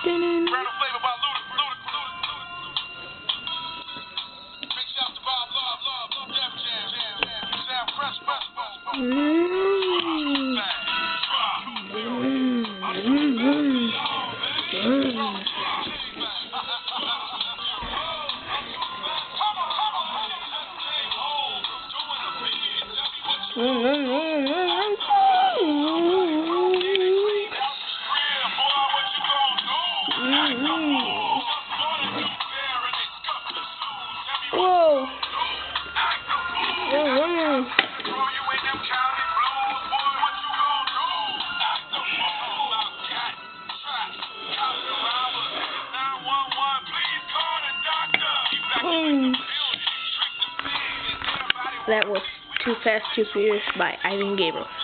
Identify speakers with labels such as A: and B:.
A: Whoa. That was Too Fast, Too Furious by Ivan Gabriel.